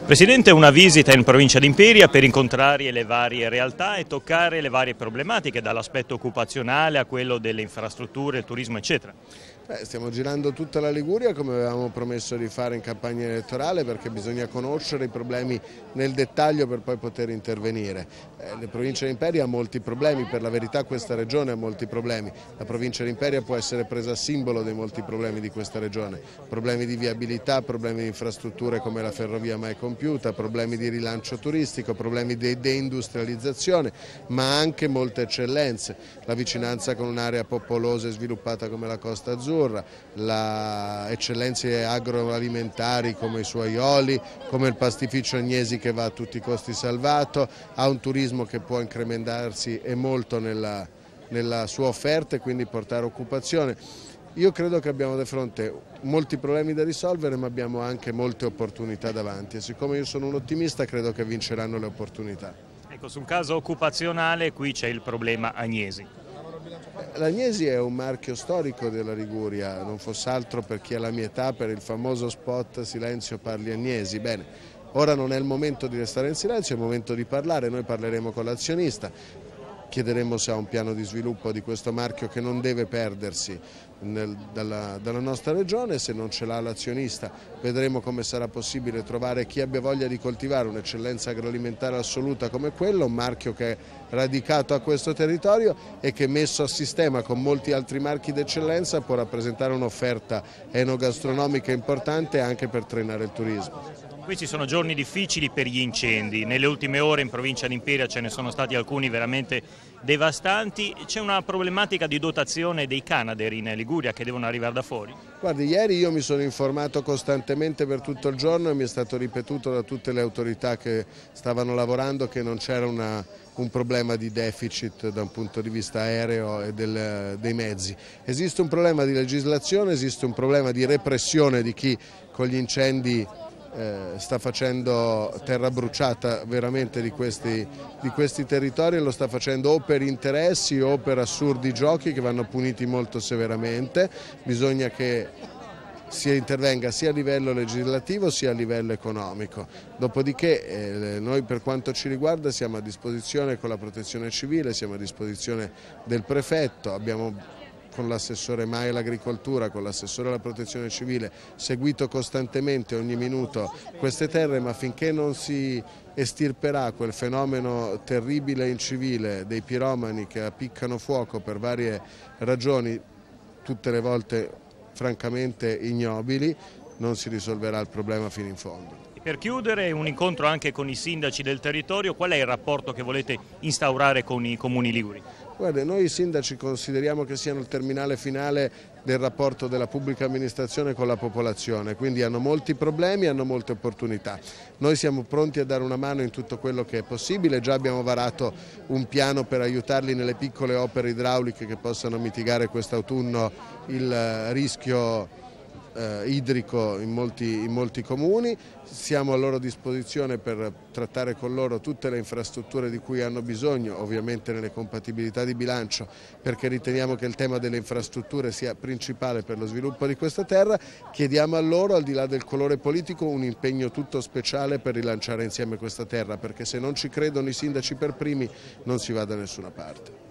Presidente, una visita in provincia di Imperia per incontrare le varie realtà e toccare le varie problematiche, dall'aspetto occupazionale a quello delle infrastrutture, il turismo eccetera. Stiamo girando tutta la Liguria come avevamo promesso di fare in campagna elettorale, perché bisogna conoscere i problemi nel dettaglio per poi poter intervenire. La provincia di Imperia ha molti problemi, per la verità questa regione ha molti problemi. La provincia di Imperia può essere presa a simbolo dei molti problemi di questa regione, problemi di viabilità, problemi di infrastrutture come la ferrovia mai compiuta, problemi di rilancio turistico, problemi di deindustrializzazione, ma anche molte eccellenze, la vicinanza con un'area popolosa e sviluppata come la Costa Azzurra, le eccellenze agroalimentari come i suoi oli, come il pastificio Agnesi che va a tutti i costi salvato, ha un turismo che può incrementarsi e molto nella sua offerta e quindi portare occupazione. Io credo che abbiamo di fronte molti problemi da risolvere, ma abbiamo anche molte opportunità davanti e siccome io sono un ottimista credo che vinceranno le opportunità. Ecco, sul caso occupazionale qui c'è il problema Agnesi. L'Agnesi è un marchio storico della Liguria, non fosse altro per chi ha la mia età, per il famoso spot Silenzio parli Agnesi. Bene, ora non è il momento di restare in silenzio, è il momento di parlare, noi parleremo con l'azionista, chiederemo se ha un piano di sviluppo di questo marchio che non deve perdersi dalla nostra regione. Se non ce l'ha l'azionista vedremo come sarà possibile trovare chi abbia voglia di coltivare un'eccellenza agroalimentare assoluta come quello, un marchio che è radicato a questo territorio e che messo a sistema con molti altri marchi d'eccellenza può rappresentare un'offerta enogastronomica importante anche per trainare il turismo. Qui ci sono giorni difficili per gli incendi, nelle ultime ore in provincia di Imperia ce ne sono stati alcuni veramente devastanti, c'è una problematica di dotazione dei Canadair in Liguria che devono arrivare da fuori? Guardi, ieri io mi sono informato costantemente per tutto il giorno e mi è stato ripetuto da tutte le autorità che stavano lavorando che non c'era un problema di deficit da un punto di vista aereo e dei mezzi. Esiste un problema di legislazione, esiste un problema di repressione di chi con gli incendi sta facendo terra bruciata veramente di questi territori e lo sta facendo o per interessi o per assurdi giochi che vanno puniti molto severamente. Bisogna che si intervenga sia a livello legislativo sia a livello economico. Dopodiché noi per quanto ci riguarda siamo a disposizione con la protezione civile, siamo a disposizione del prefetto, abbiamo con l'assessore Mai all'agricoltura, con l'assessore alla protezione civile, seguito costantemente ogni minuto queste terre, ma finché non si estirperà quel fenomeno terribile e incivile dei piromani che appiccano fuoco per varie ragioni, tutte le volte francamente ignobili, non si risolverà il problema fino in fondo. Per chiudere, un incontro anche con i sindaci del territorio, qual è il rapporto che volete instaurare con i comuni liguri? Guarda, noi sindaci consideriamo che siano il terminale finale del rapporto della pubblica amministrazione con la popolazione, quindi hanno molti problemi, hanno molte opportunità. Noi siamo pronti a dare una mano in tutto quello che è possibile, già abbiamo varato un piano per aiutarli nelle piccole opere idrauliche che possano mitigare quest'autunno il rischio idrico in molti comuni. Siamo a loro disposizione per trattare con loro tutte le infrastrutture di cui hanno bisogno, ovviamente nelle compatibilità di bilancio, perché riteniamo che il tema delle infrastrutture sia principale per lo sviluppo di questa terra. Chiediamo a loro, al di là del colore politico, un impegno tutto speciale per rilanciare insieme questa terra, perché se non ci credono i sindaci per primi non si va da nessuna parte.